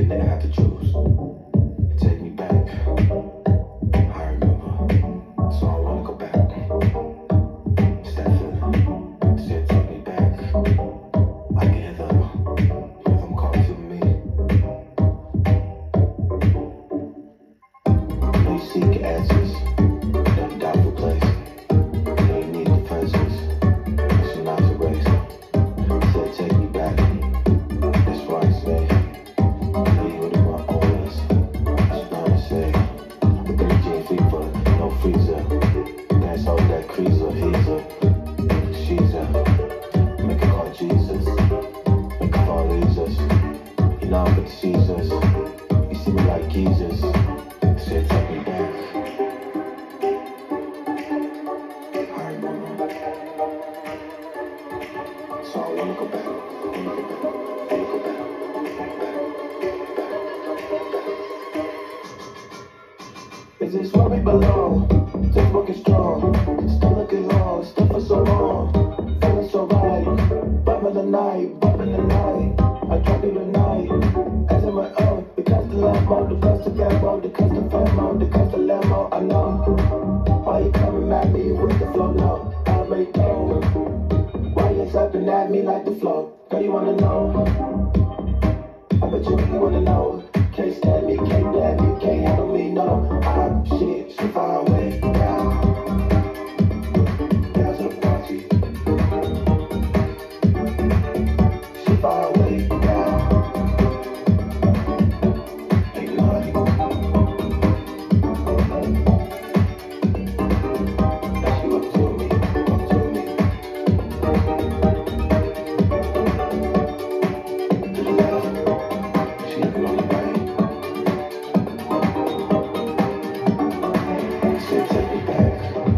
didn't have to choose. Take me back. I remember. So I wanna go back. Stefan said take me back. I can hear the rhythm call to me. We seek answers in a doubtful place. We need defenses. It's an observation. Said take me back. That's why I say leave it in my own ways. That's not to say. The 13 fever, no freezer. Dance out that creaser, he's a, she's a. Make her call Jesus. Make her fall Jesus. You know I'm with Jesus. You see me like Jesus. Said take me back. I remember. So I wanna go back. Is this where we belong? Just working strong. Still looking long. Still for so long. Feeling so right. Bumping the night. Bumping the night. I drop you tonight. As in my own. Because the Lambo. The best of Lambo. The custom famo. The custom Lambo. I know. Why you coming at me with the flow now? I already know. Why you slapping at me like the flow? Girl, you wanna know? I bet you really wanna know. Can't stand me, can't damn me, can't handle me, no. I'm shit, she far away now. Down to the party. She far away now. Ain't naughty. Now she up to me, up to me. To the left, she looking on the right. Take me back.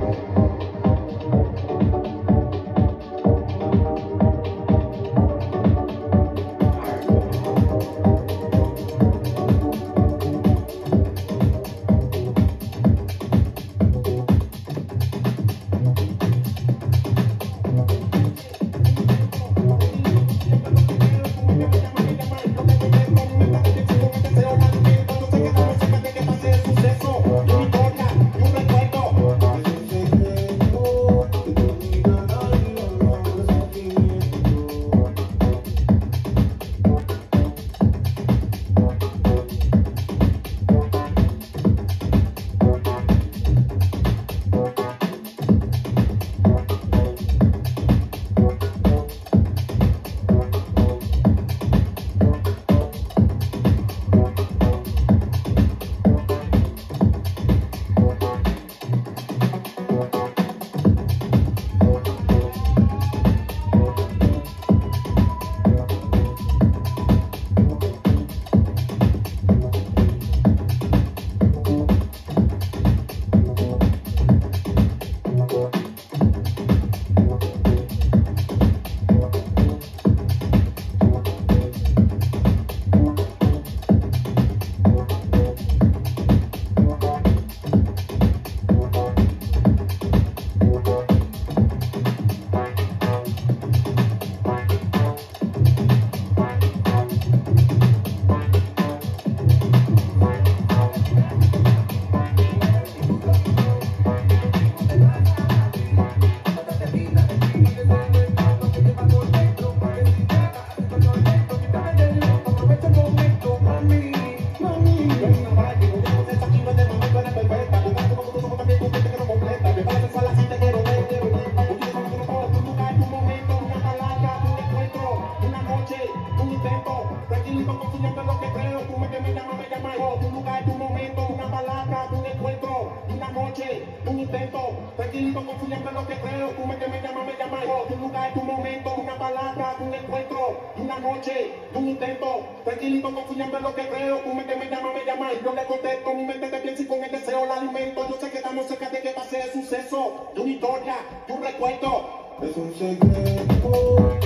Es un secreto.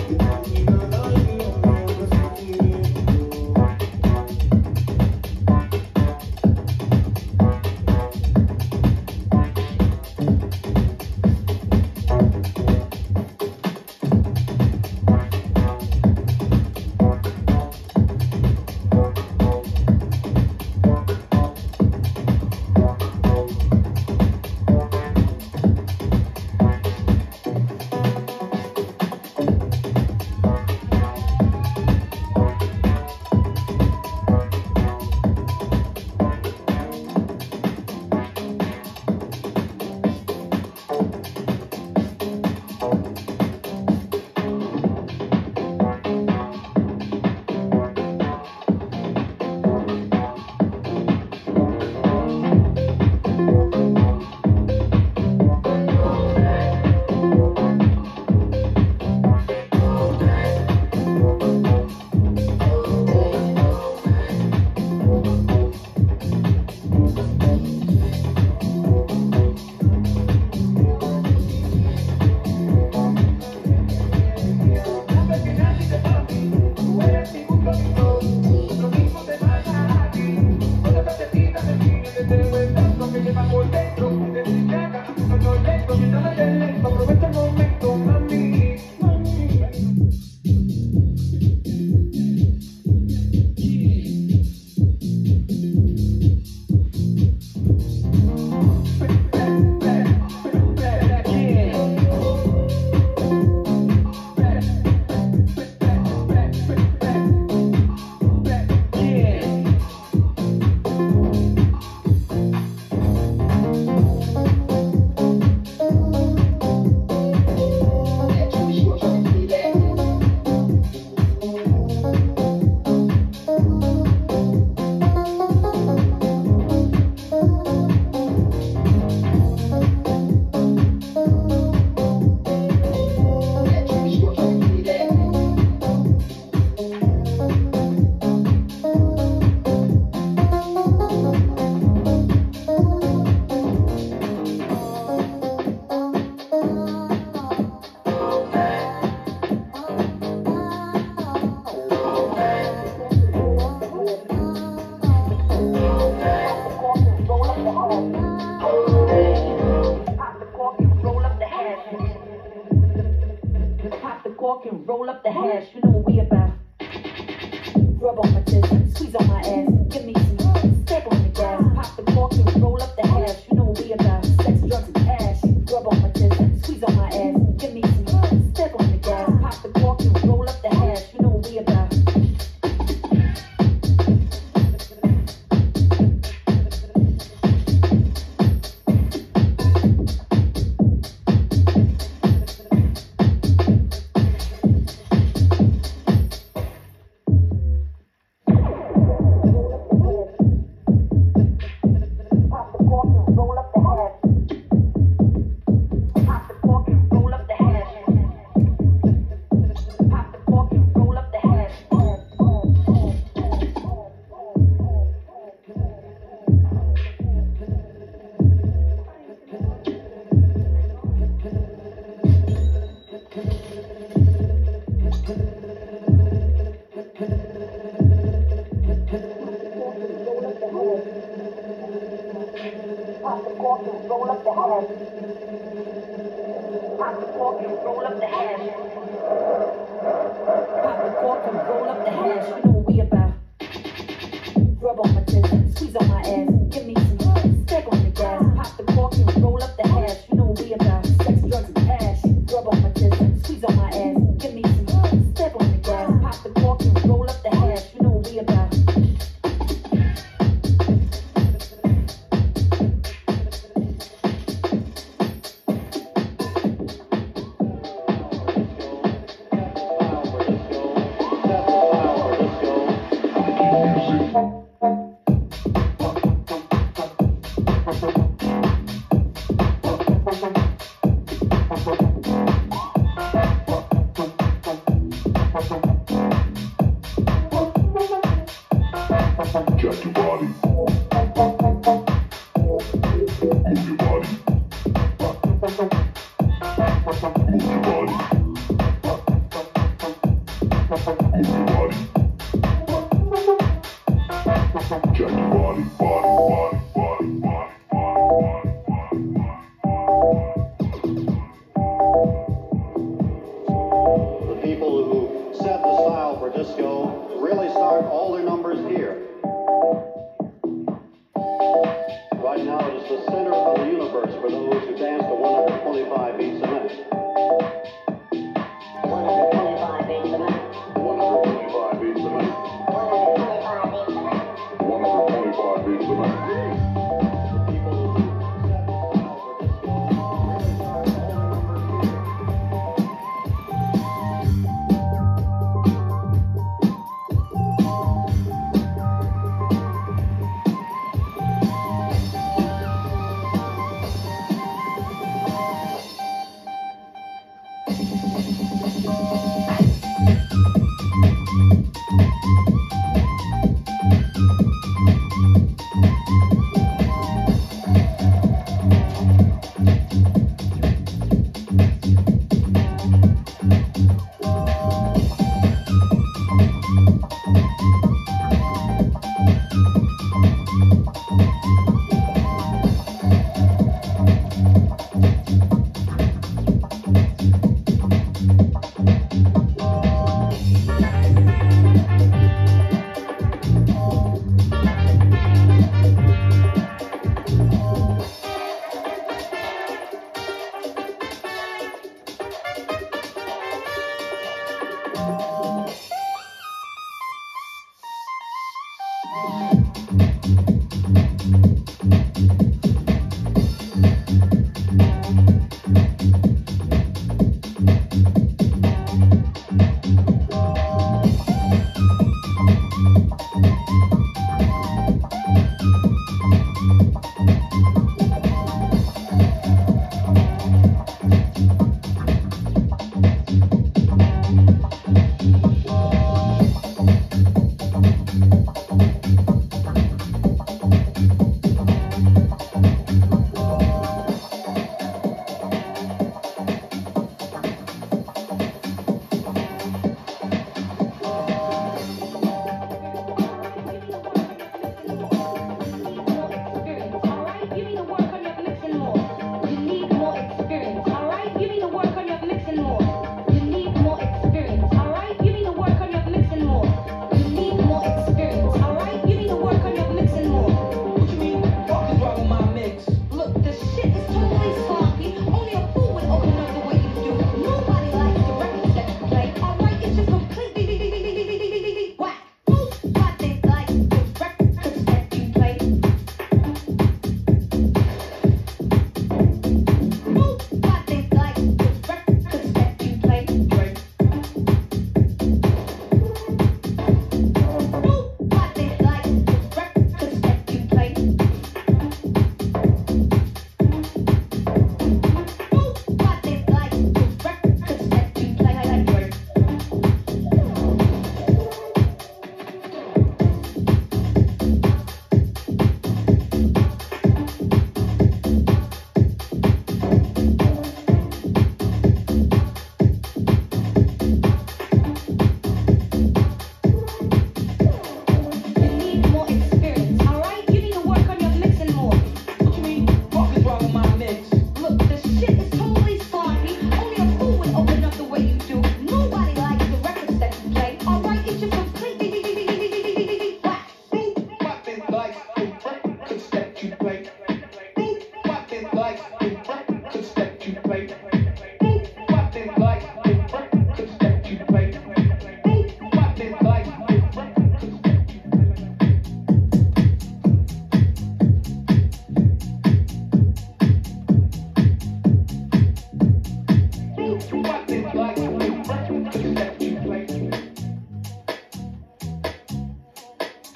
squeeze on my ass, give me some step on the gas, pop the cork and roll up the hash. You know what we about, sex, drugs, and cash. Rub on my tits, squeeze on my ass, give me some step on the gas, pop the cork and roll up the hash. You know what we about.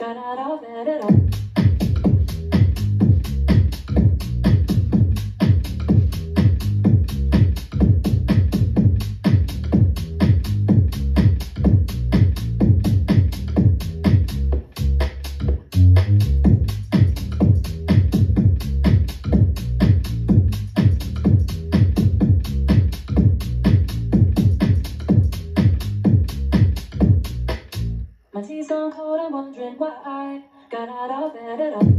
got out of bed at all. My tea's gone cold, I'm wondering why I got out of bed at all.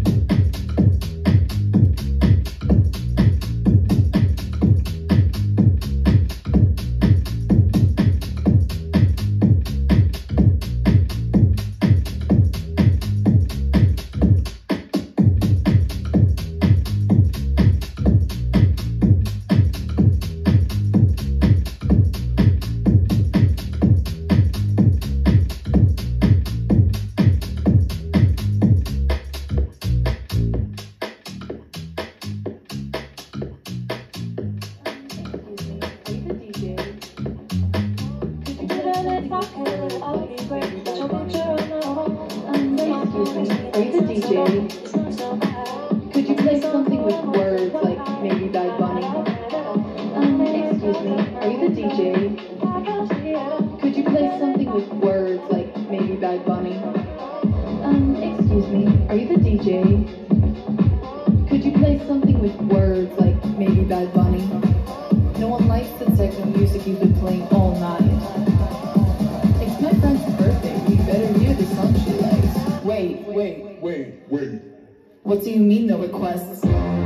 Are you the DJ? Could you play something with words like maybe Bad Bunny? Excuse me, are you the DJ? Could you play something with words like maybe Bad Bunny? Excuse me, are you the DJ? Could you play something with words like maybe Bad Bunny? No one likes the techno music you've been playing all night. It's my friend's birthday, we better hear the song she likes. Wait. What do you mean no requests?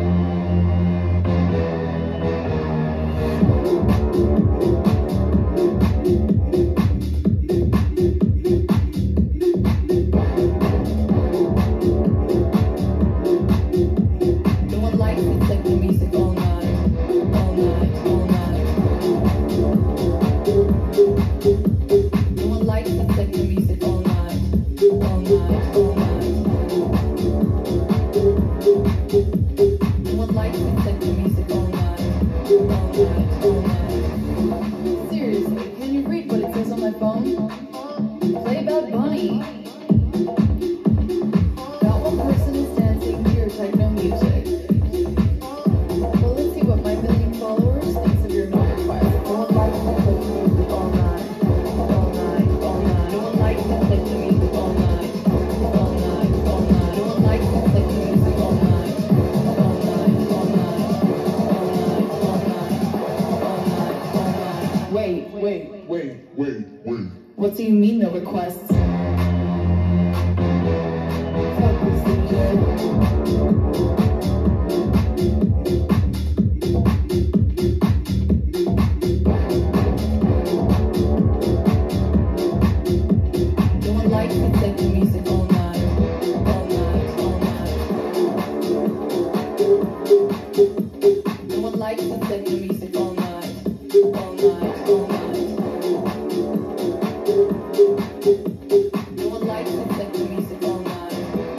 No one likes the techno music all night. No one likes the techno music all night. No one likes the techno music all night. Seriously, can you read what it says on my phone? Play Bad Bunny. Not one person is dancing to your techno music. Well, let's see what my million followers thinks of your no request. No one likes the techno music all night. No one likes the techno music all night. No one likes the techno music all night. Wait. What do you mean no requests? Fuck this DJ. No one likes the techno music all night. No one likes the techno music all night. No one likes the techno music all night.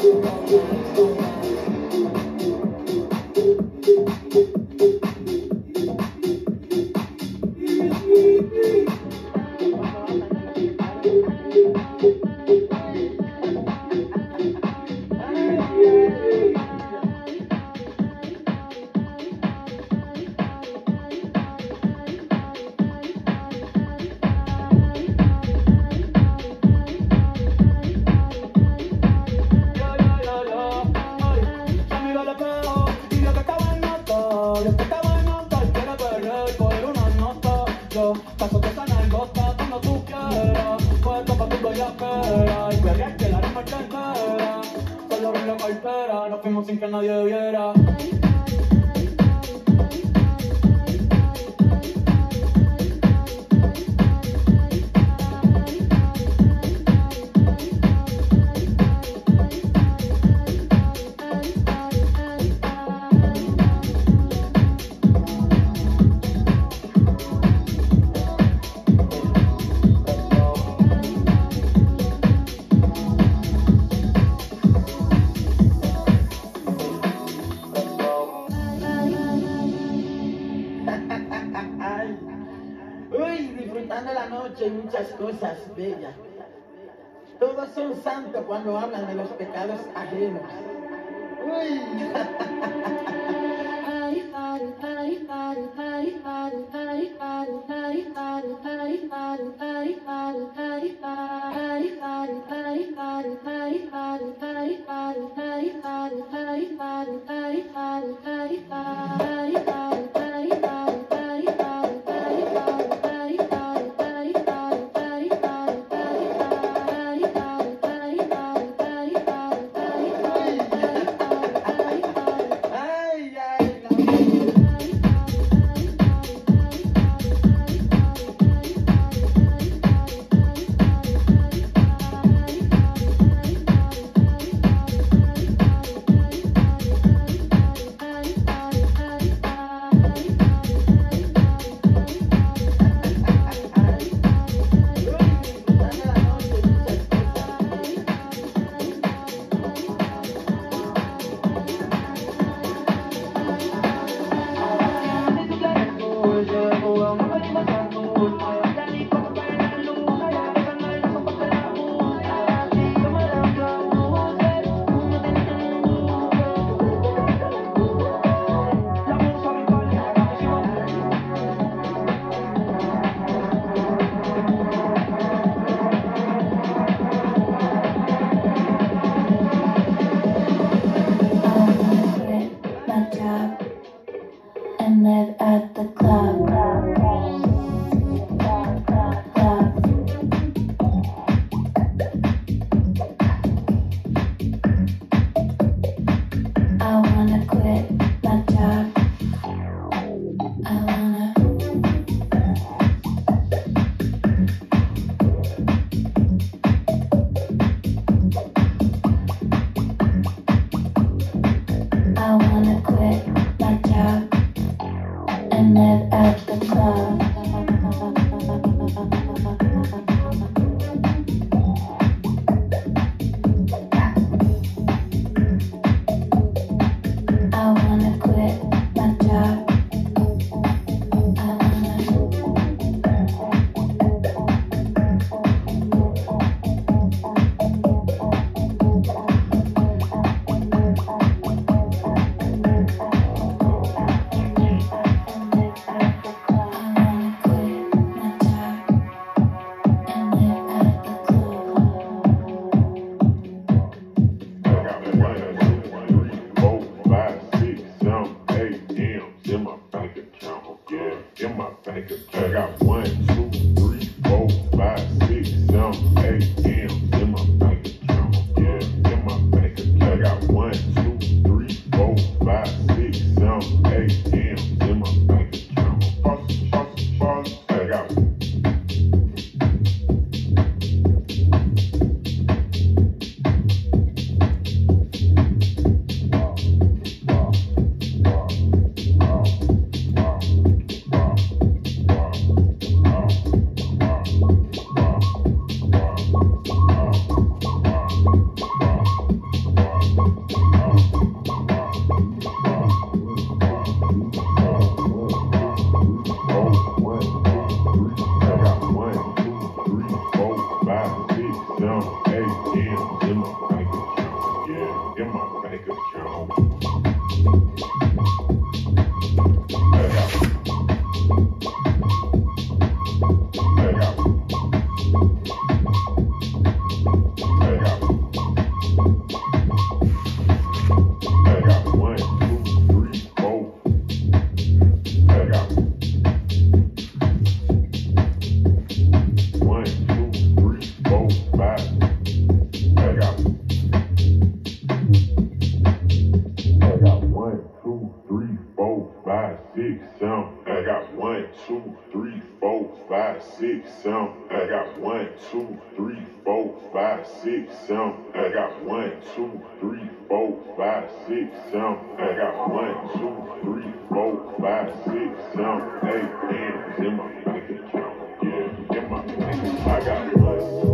Paso que esa nalgota cuando tú quieras. Puesto pa' tu bellaquera. Y querías que la noche entera solo abrí la cartera. Nos fuimos sin que nadie viera. Uy, disfrutando la noche y muchas cosas bellas. Todos son santos cuando hablan de los pecados ajenos. Uy. And live at the club. I wanna quit my job. I wanna. I wanna quit my job and live at the club. I wanna quit my job. I wanna. I got 1, 2, 3, 4, 5, 6, 7, 8 M's in my bank account. Yeah, in my bank account. I got 1, 2, 3, 4, 5, 6, 7, 8 M's in my bank account. I got. I got 1, 2, 3, 4, 5, 6, 7. I got 1, 2, 3, 4, 5, 6, 7. I got 1, 2, 3, 4, 5, 6, 7. I got 1, 2, 3, 4, 5, 6, 7, 8 M's in my bank account. Yeah, in my bank account. I got 1.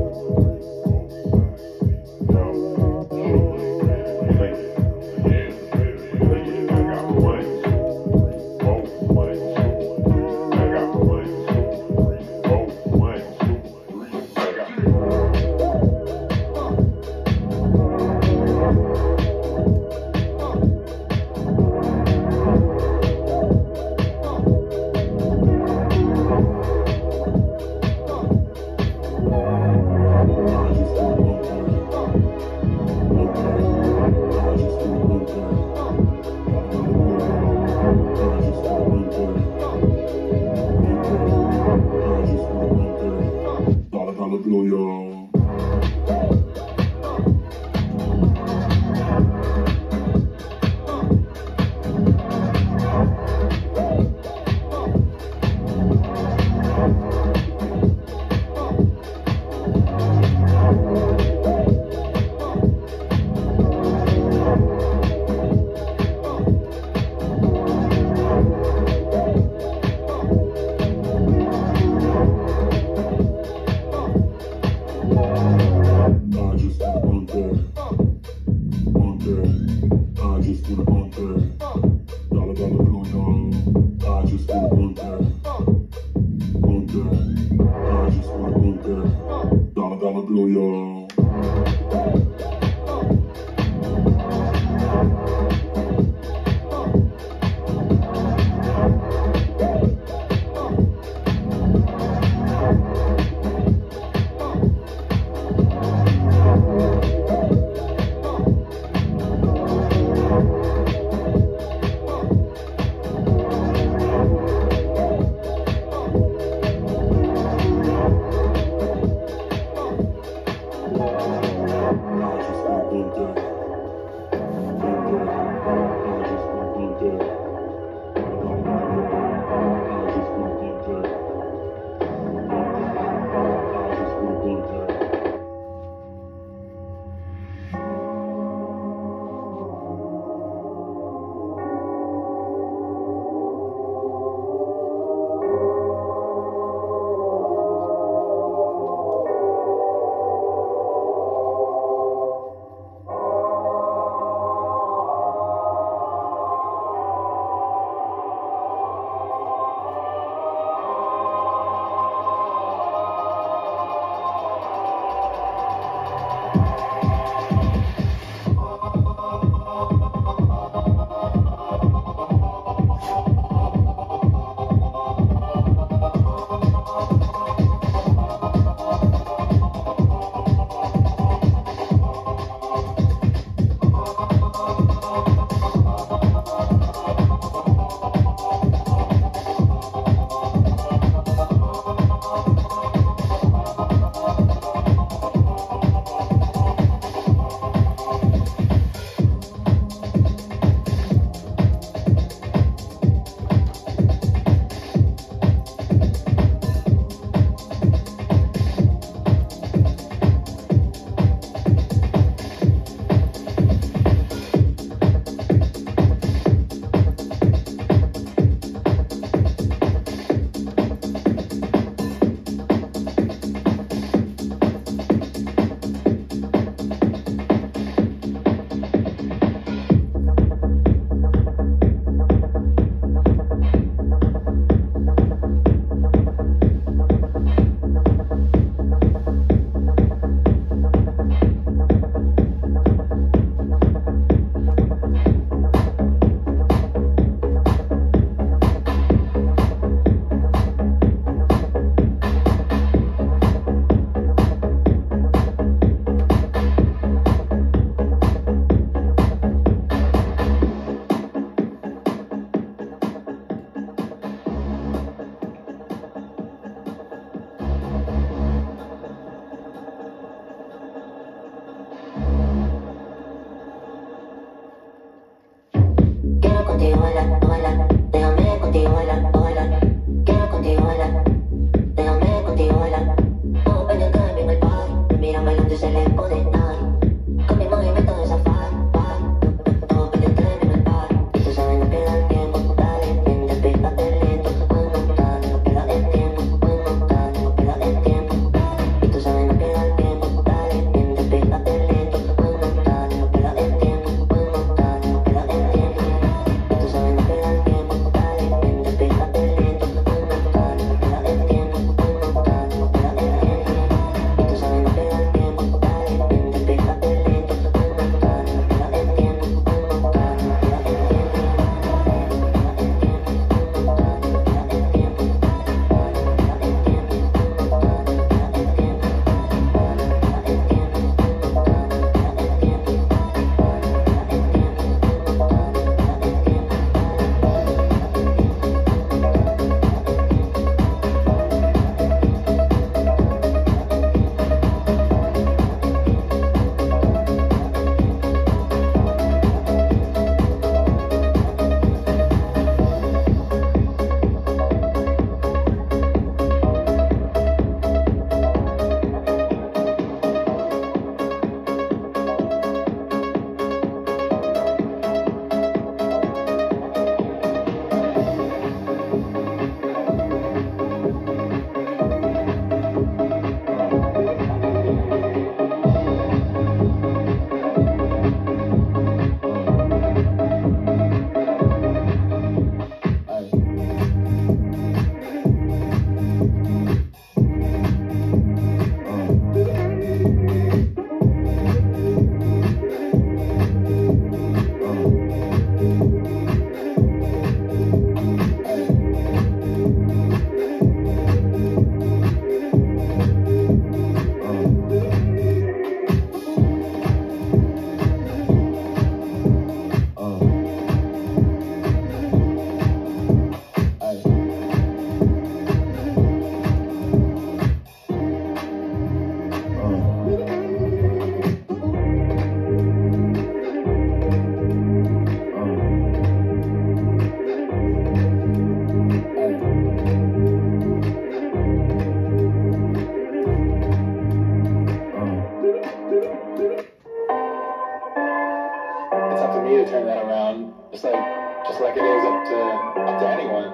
me to turn that around, just like it is up to anyone.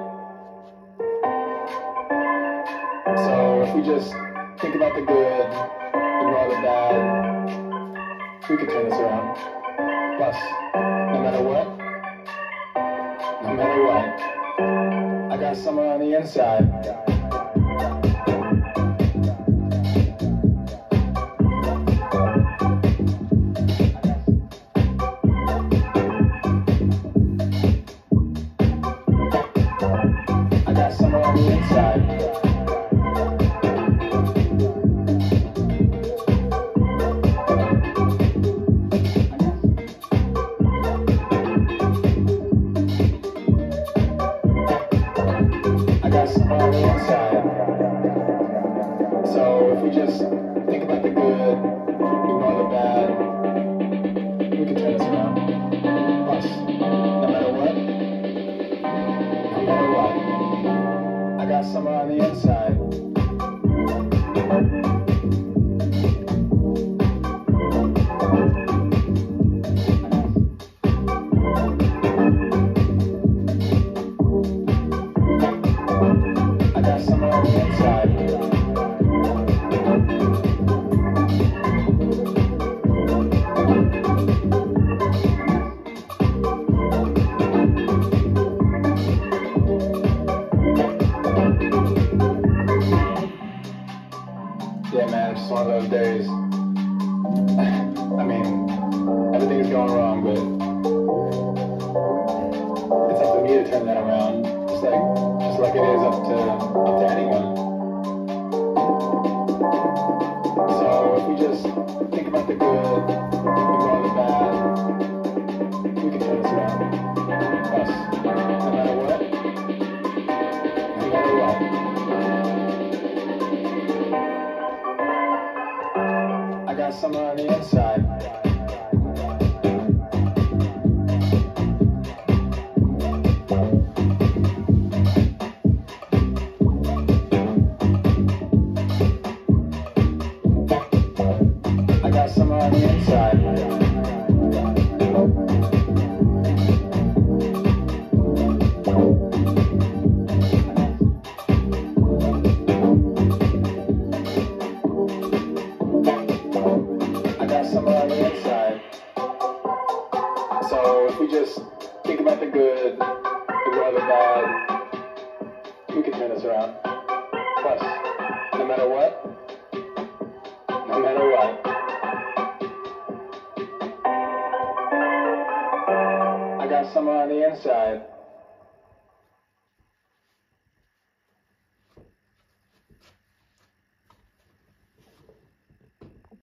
So if we just think about the good, ignore the bad, we can turn this around. Plus, no matter what, I got someone on the inside. I got someone on the inside. I got someone on the inside. So if we just think about the good, ignore the bad, we can turn this around. Plus, no matter what, I got someone on the inside. I got someone on the inside. Yeah, man, it's just one of those days. I mean, everything's going wrong, but it's up to me to turn that around, just like it is up to anyone. So if we just think about the good, ignore the bad, we can turn this around. Plus, no matter what, I got someone on the inside. I got someone on the inside. I got someone on the inside. So if we just think about the good, ignore the bad, we can turn this around. Plus, no matter what, I got someone on the inside.